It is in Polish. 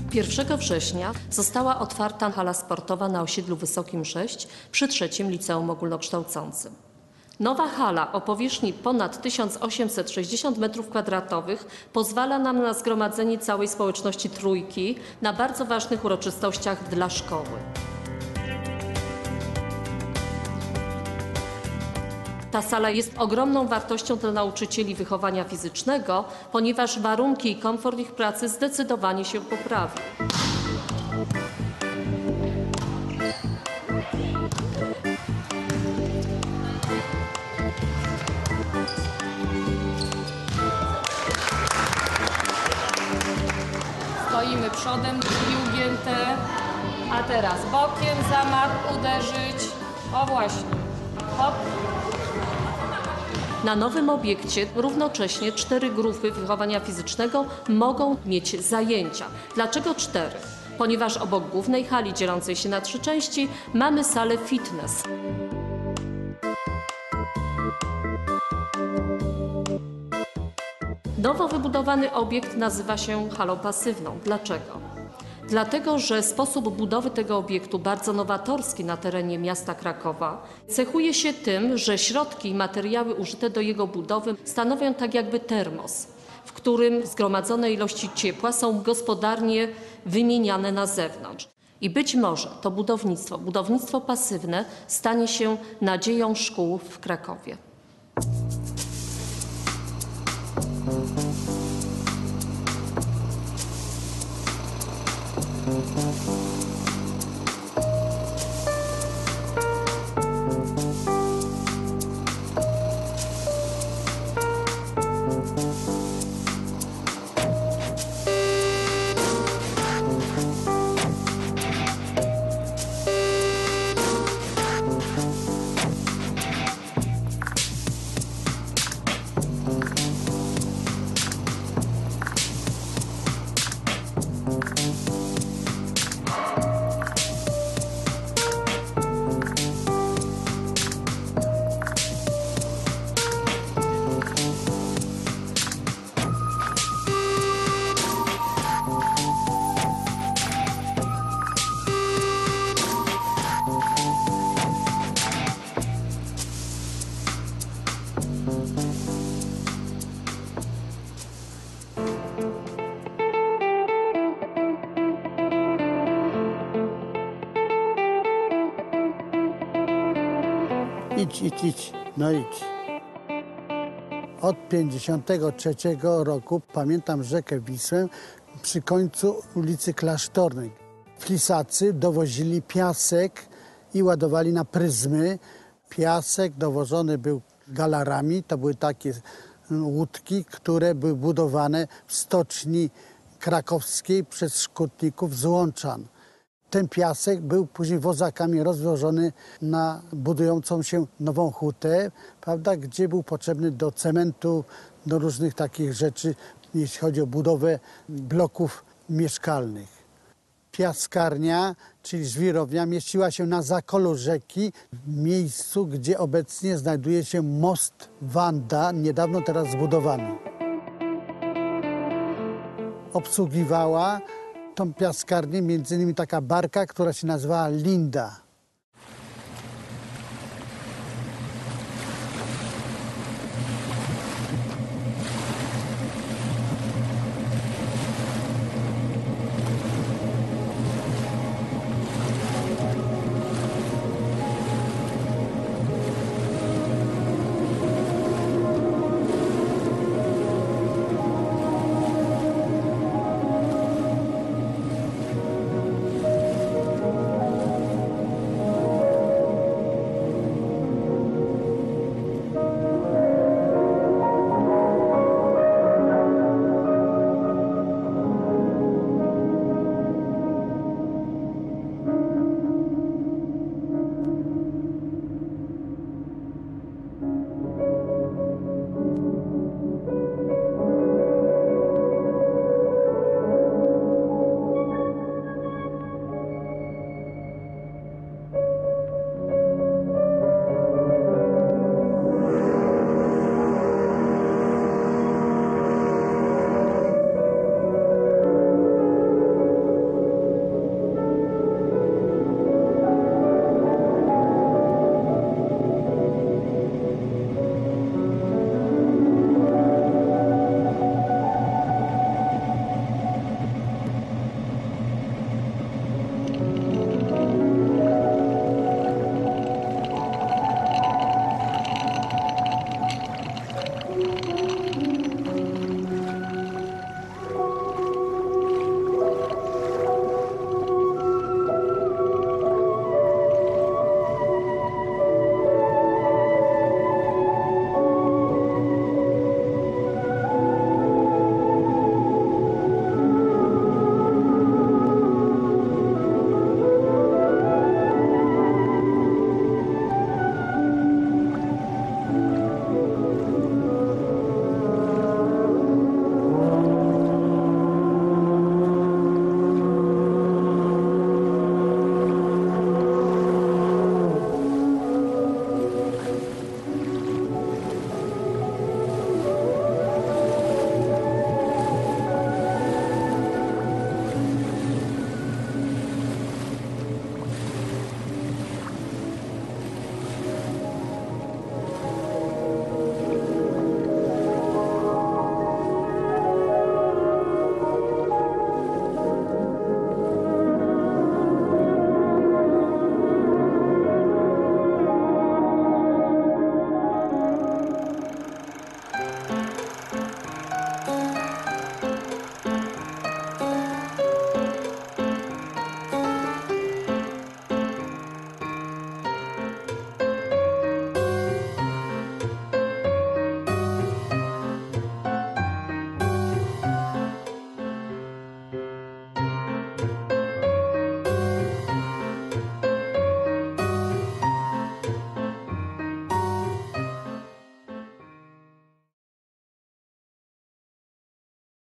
1 września została otwarta hala sportowa na osiedlu Wysokim 6 przy trzecim liceum ogólnokształcącym. Nowa hala o powierzchni ponad 1860 m2 pozwala nam na zgromadzenie całej społeczności Trójki na bardzo ważnych uroczystościach dla szkoły. Ta sala jest ogromną wartością dla nauczycieli wychowania fizycznego, ponieważ warunki i komfort ich pracy zdecydowanie się poprawią. Stoimy przodem, drzwi ugięte, a teraz bokiem zamach uderzyć. O właśnie, hop. Na nowym obiekcie równocześnie 4 grupy wychowania fizycznego mogą mieć zajęcia. Dlaczego 4? Ponieważ obok głównej hali dzielącej się na 3 części mamy salę fitness. Nowo wybudowany obiekt nazywa się halą pasywną. Dlaczego? Dlatego, że sposób budowy tego obiektu, bardzo nowatorski na terenie miasta Krakowa, cechuje się tym, że środki i materiały użyte do jego budowy stanowią tak jakby termos, w którym zgromadzone ilości ciepła są gospodarnie wymieniane na zewnątrz. I być może to budownictwo pasywne stanie się nadzieją szkół w Krakowie. Idź, no idź. Od 1953 roku pamiętam rzekę Wisłę przy końcu ulicy Klasztornej. Flisacy dowozili piasek i ładowali na pryzmy. Piasek dowożony był galarami, to były takie łódki, które były budowane w stoczni krakowskiej przez szkutników z Łączan. Ten piasek był później wozakami rozwożony na budującą się nową hutę, prawda, gdzie był potrzebny do cementu, do różnych takich rzeczy, jeśli chodzi o budowę bloków mieszkalnych. Piaskarnia, czyli żwirownia, mieściła się na zakolu rzeki, w miejscu, gdzie obecnie znajduje się most Wanda, niedawno teraz zbudowany. Obsługiwała tą piaskarnię między innymi taka barka, która się nazywała Linda.